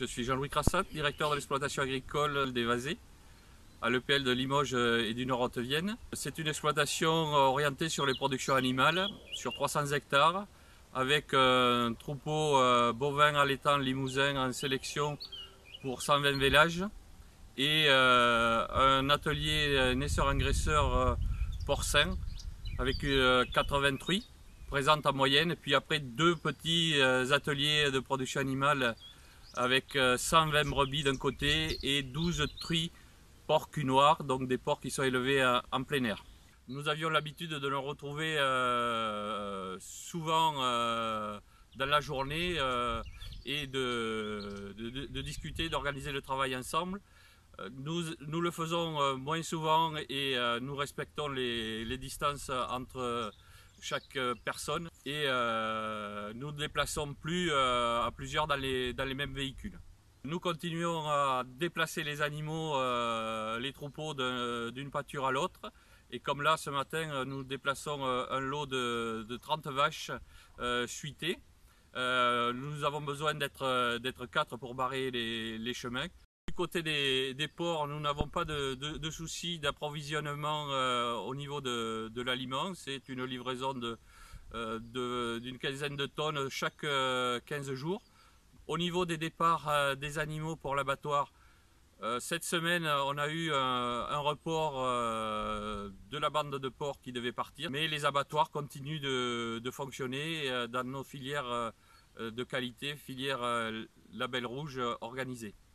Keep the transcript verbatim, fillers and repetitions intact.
Je suis Jean-Louis Crassat, directeur de l'exploitation agricole des Vazés, à l'E P L de Limoges et du Nord-Haute-Vienne. C'est une exploitation orientée sur les productions animales, sur trois cents hectares, avec un troupeau bovin allaitant limousin en sélection pour cent vingt vélages et un atelier naisseur-engraisseur porcin avec quatre-vingts truies présentes en moyenne, puis après deux petits ateliers de production animale avec cent vingt brebis d'un côté et douze truies porcs cul-noir, donc des porcs qui sont élevés en plein air. Nous avions l'habitude de nous retrouver euh, souvent euh, dans la journée euh, et de, de, de discuter, d'organiser le travail ensemble. Nous, nous le faisons moins souvent et euh, nous respectons les, les distances entre chaque personne et euh, nous ne déplaçons plus euh, à plusieurs dans les, dans les mêmes véhicules. Nous continuons à déplacer les animaux, euh, les troupeaux d'une pâture à l'autre. Et comme là, ce matin, nous déplaçons un lot de, de trente vaches euh, suitées. Euh, nous avons besoin d'être d'être quatre pour barrer les, les chemins. Du côté des, des porcs, nous n'avons pas de, de, de soucis d'approvisionnement euh, au niveau de, de l'aliment. C'est une livraison de, euh, d'une quinzaine de tonnes chaque euh, quinze jours. Au niveau des départs euh, des animaux pour l'abattoir, euh, cette semaine on a eu un, un report euh, de la bande de porcs qui devait partir, mais les abattoirs continuent de, de fonctionner euh, dans nos filières euh, de qualité, filières euh, label rouge euh, organisées.